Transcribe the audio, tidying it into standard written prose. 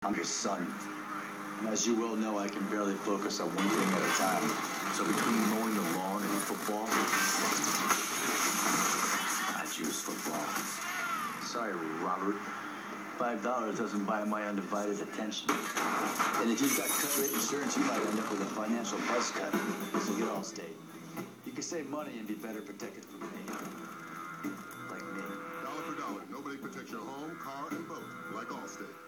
I'm your son. And as you well know, I can barely focus on one thing at a time. So between mowing the lawn and football, I choose football. Sorry, Robert. $5 doesn't buy my undivided attention. And if you've got cut rate insurance, you might end up with a financial buzz cut. So get Allstate. You can save money and be better protected from pain. Like me. Dollar for dollar, nobody protects your home, car, and boat like Allstate.